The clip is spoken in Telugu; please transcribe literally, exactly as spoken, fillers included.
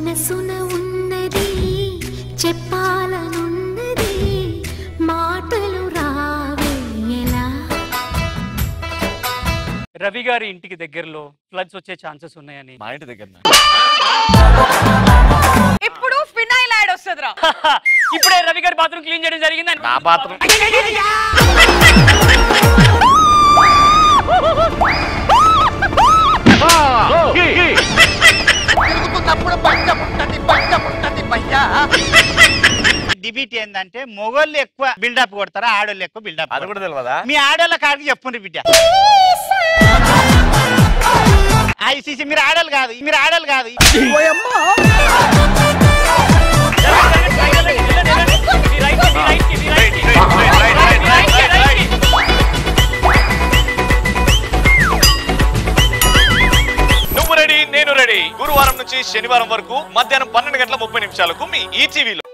మనసున ఉన్నది చెప్పాలనున్నది మాటలు రావేలా. రవి గారి ఇంటికి దగ్గరలో ఫ్లడ్స్ వచ్చే ఛాన్సెస్ ఉన్నాయని. మా ఇంటి దగ్గర ఇప్పుడు ఫినైల్ యాడ్ వస్తుందిరా. ఇప్పుడే రవి గారి బాత్రూమ్ క్లీన్ చేయడం జరిగింది. నా బాత్రూమ్ డిబేట్ ఏంటంటే మొగోళ్ళు ఎక్కువ బిల్డప్ కొడతారా ఆడోళ్ళు ఎక్కువ బిల్డప్? అది కూడా తెలియదా? మీ ఆడోళ్ళ కాడికి చెప్పుండ్రి బిడ్డ. ఐసీసీ మీరు ఆడలు కాదు, మీరు ఆడలు కాదు. నువ్వు రెడీ, నేను రెడీ. గురువారం నుంచి శనివారం వరకు మధ్యాహ్నం పన్నెండు గంటల ముప్పై నిమిషాలకు మీ ఈటీవీలో.